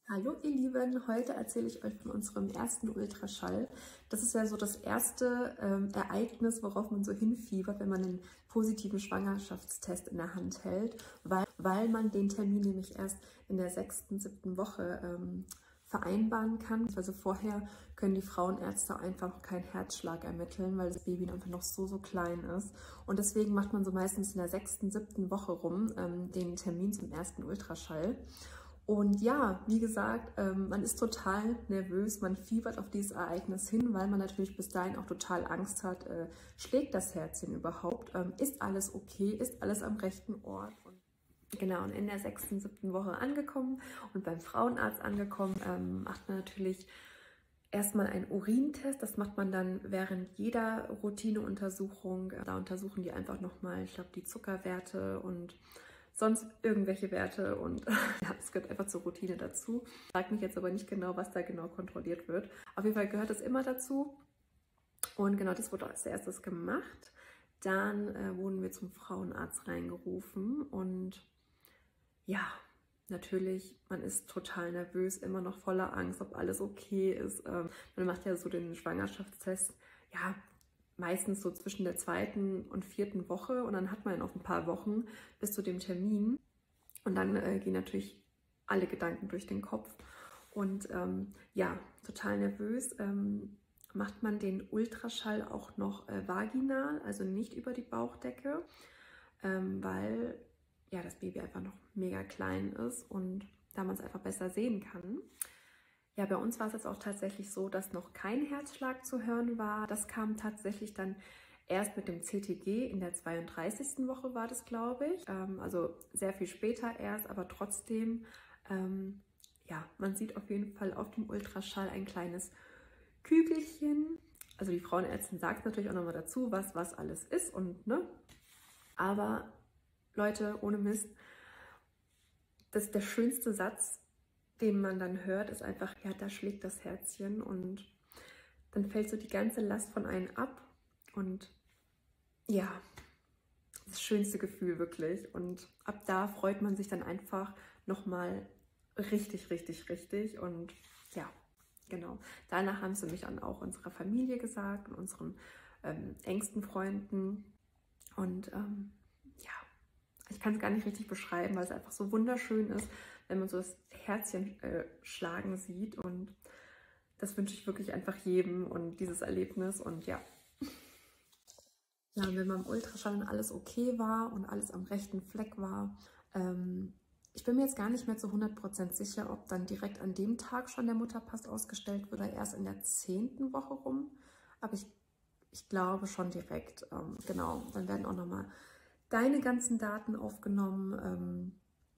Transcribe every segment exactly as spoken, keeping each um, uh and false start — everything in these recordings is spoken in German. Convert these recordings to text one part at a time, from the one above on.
Hallo ihr Lieben, heute erzähle ich euch von unserem ersten Ultraschall. Das ist ja so das erste ähm, Ereignis, worauf man so hinfiebert, wenn man einen positiven Schwangerschaftstest in der Hand hält, weil, weil man den Termin nämlich erst in der sechsten, siebten Woche ähm, vereinbaren kann. Also vorher können die Frauenärzte einfach noch keinen Herzschlag ermitteln, weil das Baby einfach noch so, so klein ist. Und deswegen macht man so meistens in der sechsten, siebten Woche rum ähm, den Termin zum ersten Ultraschall. Und ja, wie gesagt, ähm, man ist total nervös, man fiebert auf dieses Ereignis hin, weil man natürlich bis dahin auch total Angst hat, äh, schlägt das Herzchen überhaupt, ähm, ist alles okay, ist alles am rechten Ort. Und genau, und in der sechsten, siebten Woche angekommen und beim Frauenarzt angekommen, ähm, macht man natürlich erstmal einen Urintest. Das macht man dann während jeder Routineuntersuchung. Da untersuchen die einfach nochmal, ich glaube, die Zuckerwerte und sonst irgendwelche Werte und ja, es gehört einfach zur Routine dazu. Ich frage mich jetzt aber nicht genau, was da genau kontrolliert wird. Auf jeden Fall gehört es immer dazu und genau das wurde als erstes gemacht. Dann äh, wurden wir zum Frauenarzt reingerufen und ja, natürlich, man ist total nervös, immer noch voller Angst, ob alles okay ist. Ähm, man macht ja so den Schwangerschaftstest, ja, meistens so zwischen der zweiten und vierten Woche und dann hat man noch ein paar Wochen bis zu dem Termin und dann äh, gehen natürlich alle Gedanken durch den Kopf und ähm, ja, total nervös. Ähm, macht man den Ultraschall auch noch äh, vaginal, also nicht über die Bauchdecke, ähm, weil ja, das Baby einfach noch mega klein ist und da man es einfach besser sehen kann. Ja, bei uns war es jetzt auch tatsächlich so, dass noch kein Herzschlag zu hören war. Das kam tatsächlich dann erst mit dem C T G in der zweiunddreißigsten Woche war das, glaube ich. Ähm, also sehr viel später erst, aber trotzdem, ähm, ja, man sieht auf jeden Fall auf dem Ultraschall ein kleines Kügelchen. Also die Frauenärztin sagt natürlich auch nochmal dazu, was was alles ist und ne. Aber Leute, ohne Mist, das ist der schönste Satz, den man dann hört, ist einfach, ja, da schlägt das Herzchen und dann fällt so die ganze Last von einem ab und ja, das schönste Gefühl wirklich und ab da freut man sich dann einfach nochmal richtig, richtig, richtig und ja, genau. Danach haben sie mich dann auch unserer Familie gesagt und unseren ähm, engsten Freunden und ähm, ja, ich kann es gar nicht richtig beschreiben, weil es einfach so wunderschön ist, wenn man so das Herzchen äh, schlagen sieht und das wünsche ich wirklich einfach jedem und dieses Erlebnis und ja. Ja, wenn beim Ultraschall alles okay war und alles am rechten Fleck war, ähm, ich bin mir jetzt gar nicht mehr zu hundert Prozent sicher, ob dann direkt an dem Tag schon der Mutterpass ausgestellt wird oder erst in der zehnten Woche rum, aber ich, ich glaube schon direkt, ähm, genau, dann werden auch nochmal deine ganzen Daten aufgenommen, ähm,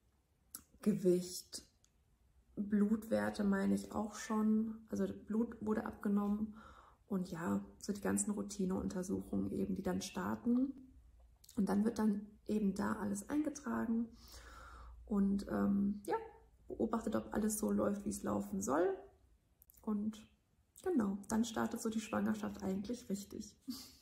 Gewicht, Blutwerte meine ich auch schon, also Blut wurde abgenommen und ja, so die ganzen Routineuntersuchungen eben, die dann starten und dann wird dann eben da alles eingetragen und ähm, ja, beobachtet, ob alles so läuft, wie es laufen soll und genau, dann startet so die Schwangerschaft eigentlich richtig.